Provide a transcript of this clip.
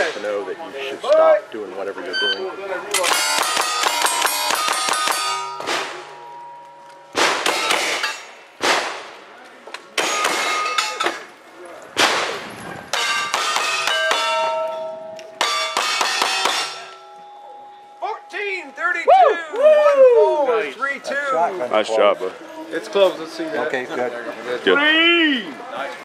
to know that you should stop doing whatever you're doing. Nice job, bud. It's close. Let's see that. Okay, good. Good.